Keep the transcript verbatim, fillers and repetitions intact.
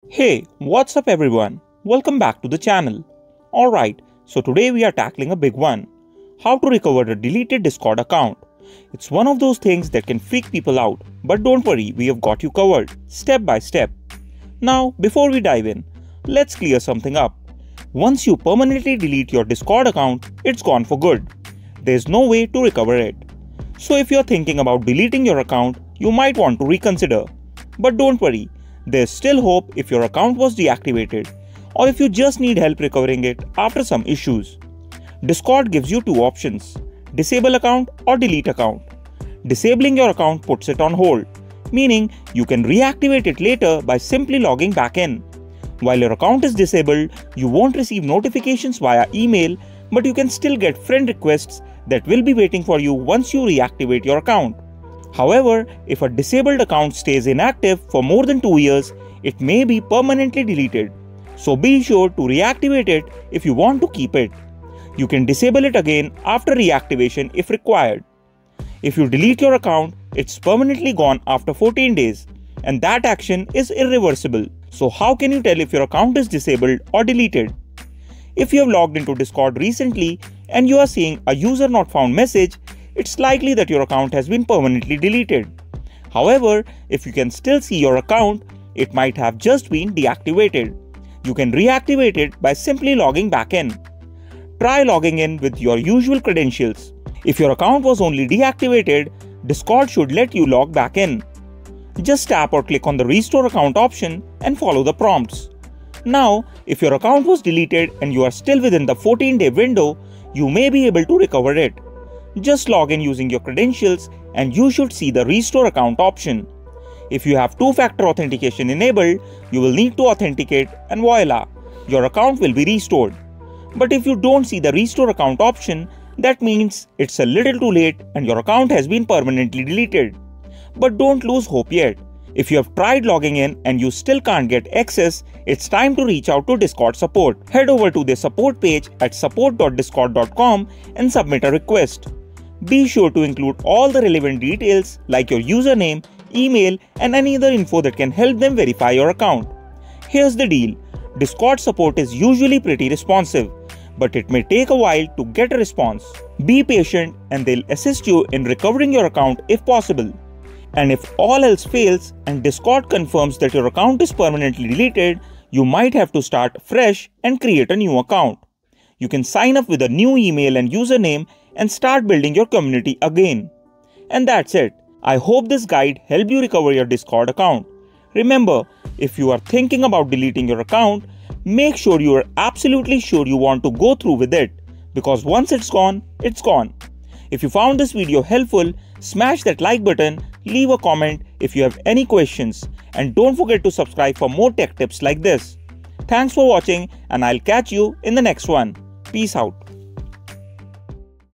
Hey, what's up everyone? Welcome back to the channel. Alright, so today we are tackling a big one. How to recover a deleted Discord account. It's one of those things that can freak people out, but don't worry, we have got you covered, step by step. Now, before we dive in, let's clear something up. Once you permanently delete your Discord account, it's gone for good. There's no way to recover it. So if you're thinking about deleting your account, you might want to reconsider. But don't worry, there's still hope if your account was deactivated or if you just need help recovering it after some issues. Discord gives you two options, disable account or delete account. Disabling your account puts it on hold, meaning you can reactivate it later by simply logging back in. While your account is disabled, you won't receive notifications via email, but you can still get friend requests that will be waiting for you once you reactivate your account. However, if a disabled account stays inactive for more than two years, it may be permanently deleted. So be sure to reactivate it if you want to keep it. You can disable it again after reactivation if required. If you delete your account, it's permanently gone after fourteen days, and that action is irreversible. So how can you tell if your account is disabled or deleted? If you have logged into Discord recently and you are seeing a user not found message, it's likely that your account has been permanently deleted. However, if you can still see your account, it might have just been deactivated. You can reactivate it by simply logging back in. Try logging in with your usual credentials. If your account was only deactivated, Discord should let you log back in. Just tap or click on the Restore Account option and follow the prompts. Now, if your account was deleted and you are still within the fourteen day window, you may be able to recover it. Just log in using your credentials and you should see the Restore Account option. If you have two-factor authentication enabled, you will need to authenticate and voila, your account will be restored. But if you don't see the Restore Account option, that means it's a little too late and your account has been permanently deleted. But don't lose hope yet. If you have tried logging in and you still can't get access, it's time to reach out to Discord support. Head over to their support page at support dot discord dot com and submit a request. Be sure to include all the relevant details like your username, email, and any other info that can help them verify your account. Here's the deal. Discord support is usually pretty responsive, but it may take a while to get a response. Be patient and they'll assist you in recovering your account if possible. And if all else fails and Discord confirms that your account is permanently deleted, you might have to start fresh and create a new account. You can sign up with a new email and username and start building your community again. And that's it. I hope this guide helped you recover your Discord account. Remember, if you are thinking about deleting your account, make sure you are absolutely sure you want to go through with it, because once it's gone, it's gone. If you found this video helpful, smash that like button, leave a comment if you have any questions, and don't forget to subscribe for more tech tips like this. Thanks for watching and I'll catch you in the next one. Peace out.